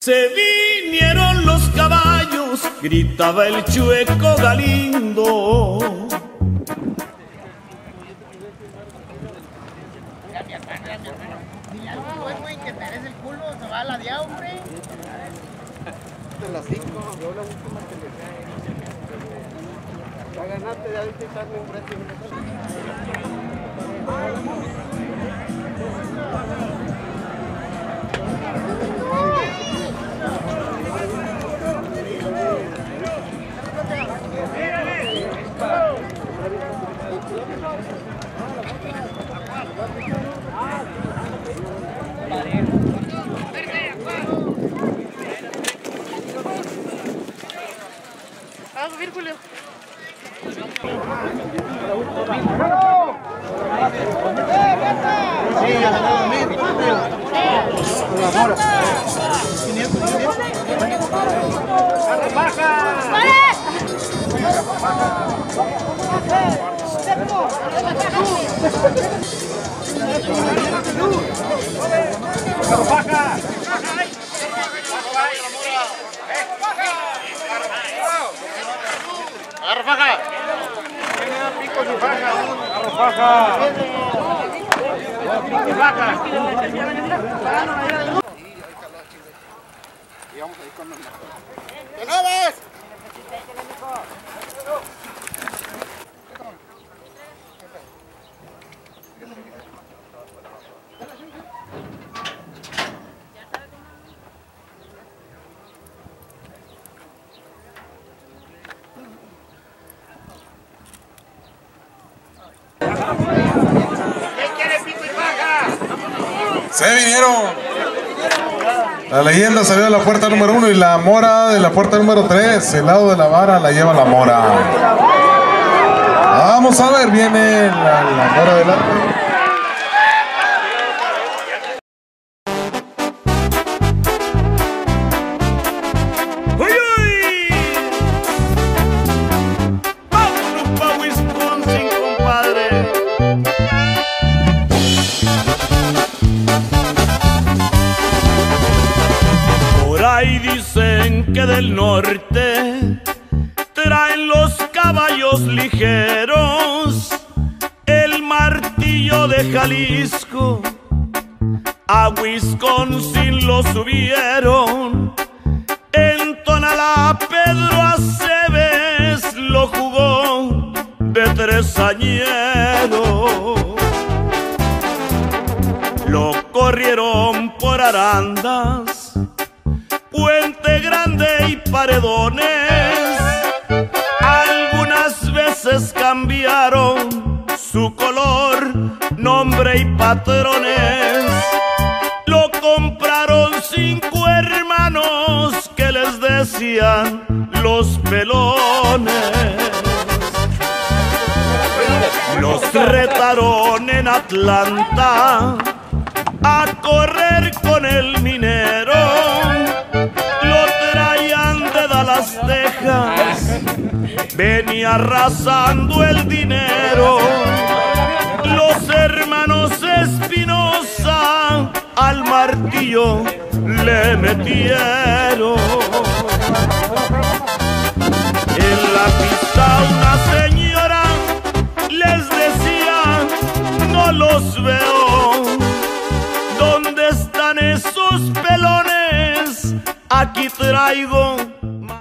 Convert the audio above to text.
Se vinieron los caballos, gritaba el Chueco Galindo. Que te des el culo, se va a la dia, hombre. De las 5, yo la última que le cae. Ya ganaste, ya viste echarme un precio. A subir, Julio. Agarra faja. Tiene picos y faja. Agarra faja. Pico y faja. Y vamos ahí con los mejores. ¡Que no ves! Se vinieron. La leyenda salió de la puerta número 1 y la mora de la puerta número 3. El lado de la vara la lleva la mora. Vamos a ver, viene la mora del arte. Ahí dicen que del norte traen los caballos ligeros, el martillo de Jalisco a Wisconsin lo subieron, en Tonalá Pedro Aceves lo jugó de tresañero, lo corrieron por Arandas, Puente Grande y Paredones, algunas veces cambiaron su color, nombre y patrones. Lo compraron 5 hermanos que les decían los pelones. Los retaron en Atlanta a correr con el minero. Las Texas venía arrasando el dinero. Los hermanos Espinosa al martillo le metieron. En la pista una señora les decía: no los veo, ¿dónde están esos pelones? Aquí traigo